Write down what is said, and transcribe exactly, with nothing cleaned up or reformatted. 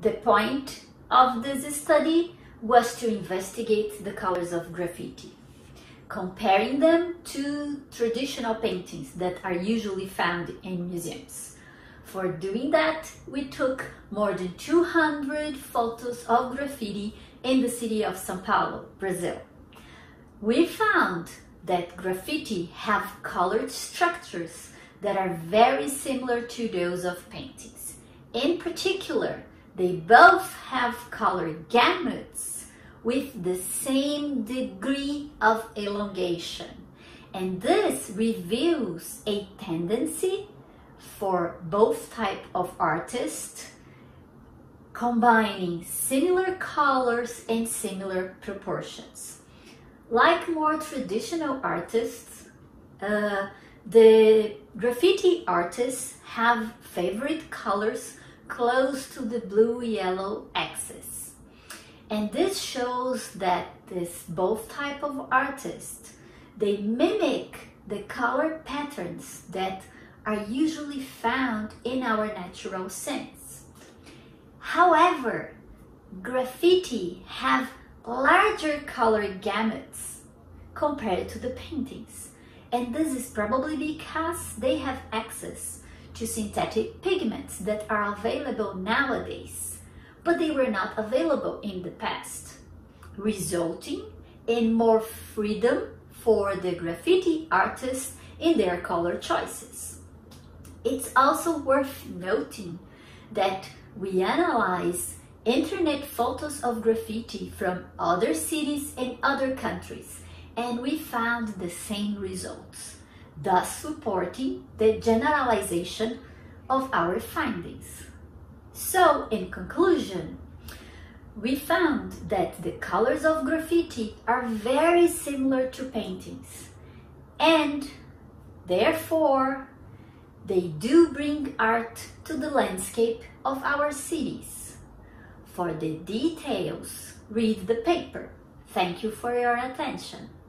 The point of this study was to investigate the colors of graffiti, comparing them to traditional paintings that are usually found in museums. For doing that, we took more than two hundred photos of graffiti in the city of São Paulo, Brazil. We found that graffiti have colored structures that are very similar to those of paintings. In particular, they both have colored gamuts with the same degree of elongation. And this reveals a tendency for both type of artists combining similar colors and similar proportions. Like more traditional artists, uh, the graffiti artists have favorite colors close to the blue-yellow axis. And this shows that this both type of artists, they mimic the color patterns that are usually found in our natural sense. However, graffiti have larger color gamuts compared to the paintings, and this is probably because they have access to synthetic pigments that are available nowadays, but they were not available in the past, resulting in more freedom for the graffiti artists in their color choices. It's also worth noting that we analyze internet photos of graffiti from other cities and other countries, and we found the same results, thus supporting the generalization of our findings. So, in conclusion, we found that the colors of graffiti are very similar to paintings, and therefore they do bring art to the landscape of our cities. For the details, read the paper. Thank you for your attention.